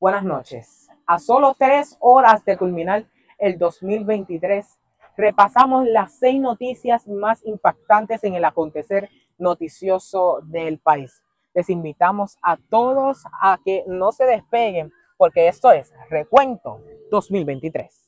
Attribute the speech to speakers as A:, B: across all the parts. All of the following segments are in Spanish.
A: Buenas noches. A solo 3 horas de culminar el 2023, repasamos las 6 noticias más impactantes en el acontecer noticioso del país. Les invitamos a todos a que no se despeguen porque esto es Recuento 2023.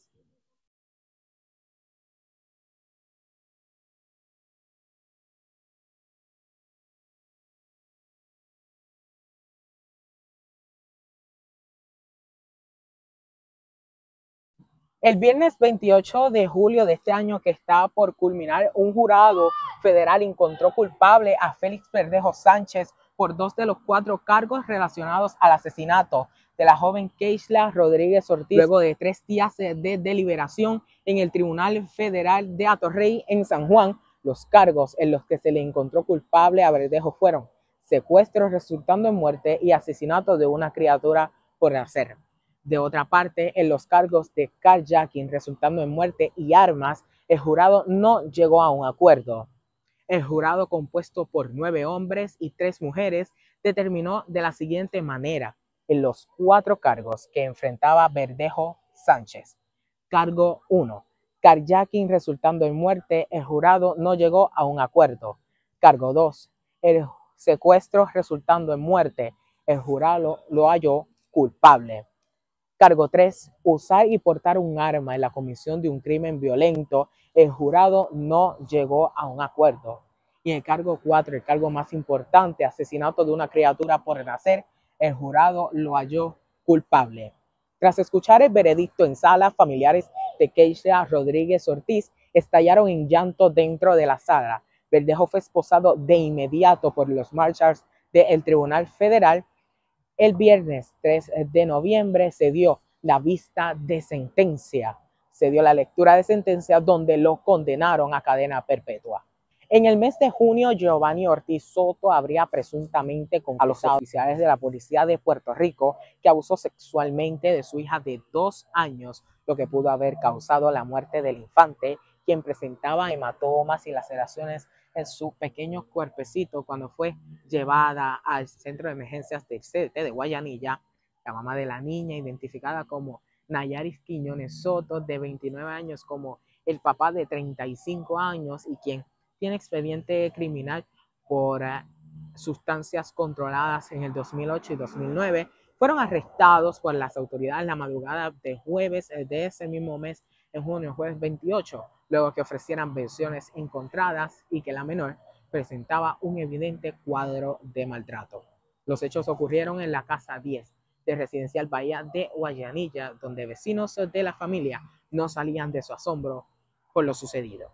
A: El viernes 28 de julio de este año que está por culminar, un jurado federal encontró culpable a Félix Verdejo Sánchez por 2 de los 4 cargos relacionados al asesinato de la joven Keishla Rodríguez Ortiz, luego de 3 días de deliberación en el Tribunal Federal de Atorrey en San Juan. Los cargos en los que se le encontró culpable a Verdejo fueron secuestro resultando en muerte y asesinato de una criatura por nacer. De otra parte, en los cargos de carjacking resultando en muerte y armas, el jurado no llegó a un acuerdo. El jurado, compuesto por 9 hombres y 3 mujeres, determinó de la siguiente manera en los 4 cargos que enfrentaba Verdejo Sánchez. Cargo 1. Carjacking resultando en muerte, el jurado no llegó a un acuerdo. Cargo 2. El secuestro resultando en muerte, el jurado lo halló culpable. Cargo 3. Usar y portar un arma en la comisión de un crimen violento. El jurado no llegó a un acuerdo. Y el cargo 4, el cargo más importante, asesinato de una criatura por nacer, el jurado lo halló culpable. Tras escuchar el veredicto en sala, familiares de Keishla Rodríguez Ortiz estallaron en llanto dentro de la sala. Verdejo fue esposado de inmediato por los marshals del Tribunal Federal. El viernes 3 de noviembre se dio la vista de sentencia, se dio la lectura de sentencia donde lo condenaron a cadena perpetua. En el mes de junio, Giovanni Ortiz Soto habría presuntamente confesado a los oficiales de la policía de Puerto Rico que abusó sexualmente de su hija de 2 años, lo que pudo haber causado la muerte del infante, quien presentaba hematomas y laceraciones en su pequeño cuerpecito cuando fue llevada al centro de emergencias del CDT de Guayanilla. La mamá de la niña, identificada como Nayaris Quiñones Soto, de 29 años, como el papá de 35 años y quien tiene expediente criminal por sustancias controladas en el 2008 y 2009, fueron arrestados por las autoridades la madrugada de jueves de ese mismo mes, en junio, jueves 28, luego que ofrecieran versiones encontradas y que la menor presentaba un evidente cuadro de maltrato. Los hechos ocurrieron en la casa 10 de Residencial Bahía de Guayanilla, donde vecinos de la familia no salían de su asombro por lo sucedido.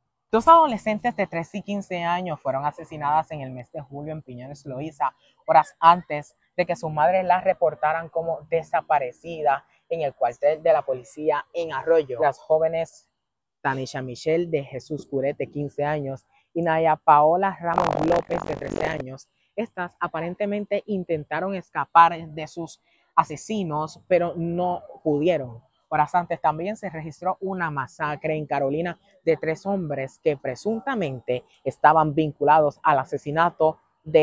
A: 2 adolescentes de 13 y 15 años fueron asesinadas en el mes de julio en Piñones, Loíza, horas antes de que sus madres las reportaran como desaparecida en el cuartel de la policía en Arroyo. Las jóvenes Tanisha Michelle de Jesús Curet, de 15 años, y Naya Paola Ramos López, de 13 años. Estas aparentemente intentaron escapar de sus asesinos, pero no pudieron. Horas antes también se registró una masacre en Carolina de 3 hombres que presuntamente estaban vinculados al asesinato de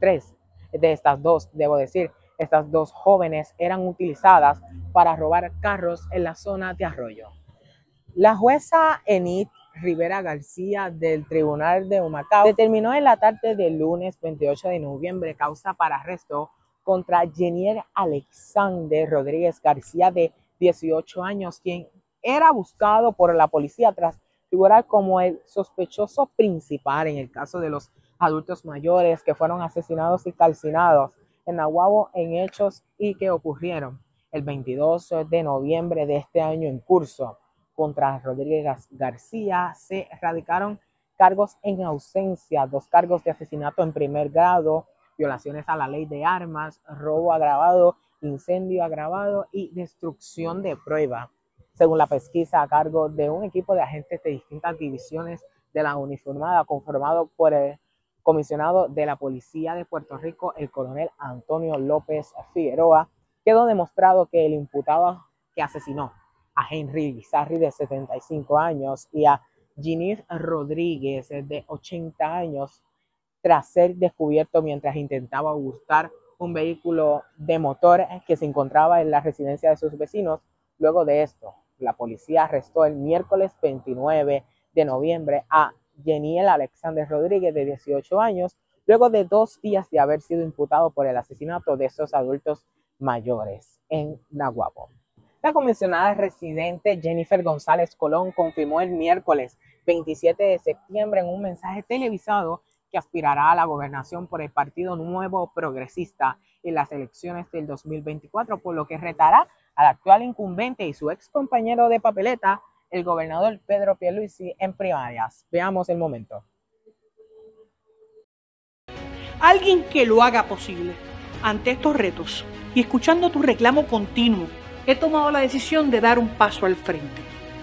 A: estas dos, debo decir. Estas 2 jóvenes eran utilizadas para robar carros en la zona de Arroyo. La jueza Enid Rivera García del Tribunal de Humacao determinó en la tarde del lunes 28 de noviembre causa para arresto contra Jenier Alexander Rodríguez García, de 18 años, quien era buscado por la policía tras figurar como el sospechoso principal en el caso de los adultos mayores que fueron asesinados y calcinados en Nahuabo en hechos y que ocurrieron el 22 de noviembre de este año en curso. Contra Rodríguez García se radicaron cargos en ausencia, 2 cargos de asesinato en primer grado, violaciones a la ley de armas, robo agravado, incendio agravado y destrucción de prueba. Según la pesquisa, a cargo de un equipo de agentes de distintas divisiones de la uniformada conformado por el comisionado de la Policía de Puerto Rico, el coronel Antonio López Figueroa, quedó demostrado que el imputado que asesinó a Henry Bizarri, de 75 años, y a Ginés Rodríguez, de 80 años, tras ser descubierto mientras intentaba hurtar un vehículo de motor que se encontraba en la residencia de sus vecinos. Luego de esto, la policía arrestó el miércoles 29 de noviembre a Yeniel Alexander Rodríguez, de 18 años, luego de 2 días de haber sido imputado por el asesinato de estos adultos mayores en Naguabo. La comisionada residente Jennifer González Colón confirmó el miércoles 27 de septiembre en un mensaje televisado que aspirará a la gobernación por el Partido Nuevo Progresista en las elecciones del 2024, por lo que retará al actual incumbente y su ex compañero de papeleta, el gobernador Pedro Pierluisi, en primarias. Veamos el momento.
B: Alguien que lo haga posible. Ante estos retos y escuchando tu reclamo continuo, he tomado la decisión de dar un paso al frente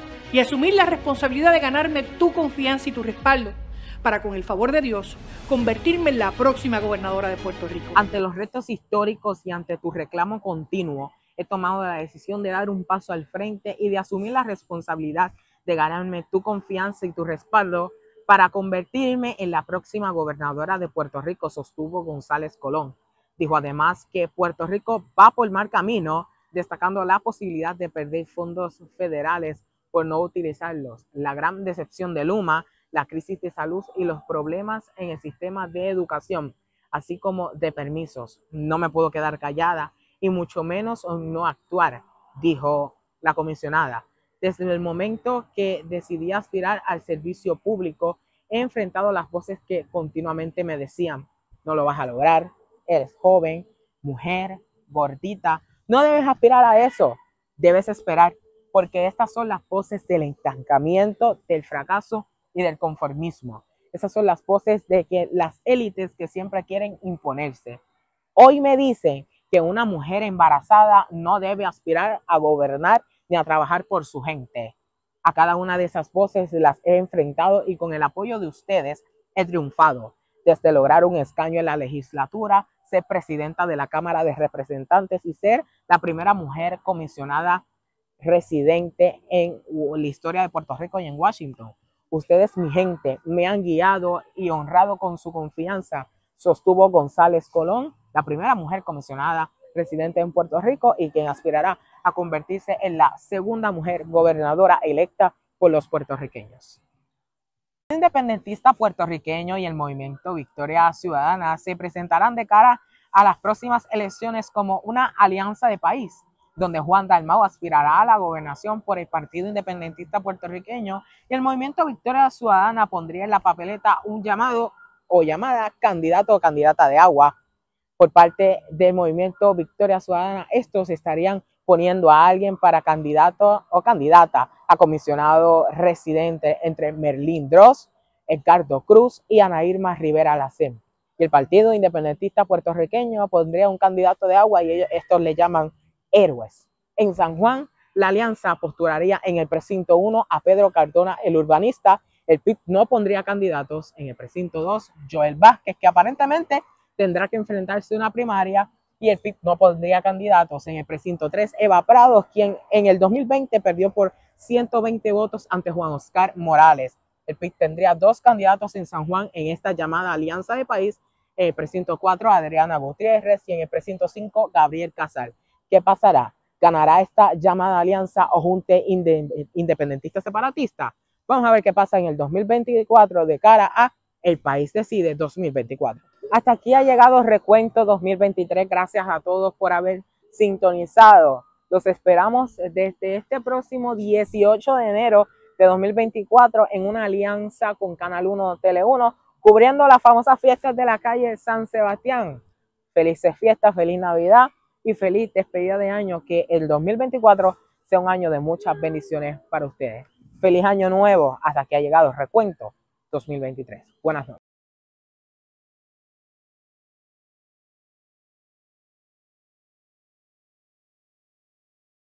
B: y asumir la responsabilidad de ganarme tu confianza y tu respaldo para, con el favor de Dios, convertirme en la próxima gobernadora de Puerto Rico.
A: Ante los retos históricos y ante tu reclamo continuo, he tomado la decisión de dar un paso al frente y de asumir la responsabilidad de ganarme tu confianza y tu respaldo para convertirme en la próxima gobernadora de Puerto Rico, sostuvo González Colón. Dijo además que Puerto Rico va por mal camino, destacando la posibilidad de perder fondos federales por no utilizarlos, la gran decepción de Luma, la crisis de salud y los problemas en el sistema de educación, así como de permisos. No me puedo quedar callada y mucho menos no actuar, dijo la comisionada. Desde el momento que decidí aspirar al servicio público, he enfrentado las voces que continuamente me decían: no lo vas a lograr, eres joven, mujer, gordita, no debes aspirar a eso, debes esperar, porque estas son las voces del estancamiento, del fracaso y del conformismo. Esas son las voces de que las élites que siempre quieren imponerse. Hoy me dicen que una mujer embarazada no debe aspirar a gobernar ni a trabajar por su gente. A cada una de esas voces las he enfrentado y con el apoyo de ustedes he triunfado, desde lograr un escaño en la legislatura, ser presidenta de la Cámara de Representantes y ser la primera mujer comisionada residente en la historia de Puerto Rico y en Washington. Ustedes, mi gente, me han guiado y honrado con su confianza, sostuvo González Colón, la primera mujer comisionada residente en Puerto Rico y quien aspirará a convertirse en la segunda mujer gobernadora electa por los puertorriqueños. El independentista puertorriqueño y el movimiento Victoria Ciudadana se presentarán de cara a las próximas elecciones como una alianza de país, donde Juan Dalmau aspirará a la gobernación por el Partido Independentista Puertorriqueño y el movimiento Victoria Ciudadana pondría en la papeleta un llamado o llamada candidato o candidata de agua. Por parte del movimiento Victoria Ciudadana, estos estarían poniendo a alguien para candidato o candidata a comisionado residente entre Merlín Dross, Edgardo Cruz y Ana Irma Rivera Lacén. Y el Partido Independentista Puertorriqueño pondría un candidato de agua y estos le llaman héroes. En San Juan, la alianza postularía en el precinto 1 a Pedro Cardona, el urbanista. El PIB no pondría candidatos. En el precinto 2, Joel Vázquez, que aparentemente tendrá que enfrentarse a una primaria, y el PIB no pondría candidatos. En el precinto 3, Eva Prados, quien en el 2020 perdió por 120 votos ante Juan Oscar Morales. El PIB tendría 2 candidatos en San Juan en esta llamada alianza de país. En el precinto 4, Adriana Gutiérrez, y en el precinto 5, Gabriel Casal. ¿Qué pasará? ¿Ganará esta llamada alianza o junte independentista separatista? Vamos a ver qué pasa en el 2024 de cara a El País Decide 2024. Hasta aquí ha llegado Recuento 2023. Gracias a todos por haber sintonizado. Los esperamos desde este próximo 18 de enero de 2024 en una alianza con Canal 1 Tele 1, cubriendo las famosas fiestas de la calle San Sebastián. Felices fiestas, feliz Navidad y feliz despedida de año. Que el 2024 sea un año de muchas bendiciones para ustedes. Feliz año nuevo. Hasta aquí ha llegado Recuento 2023. Buenas noches.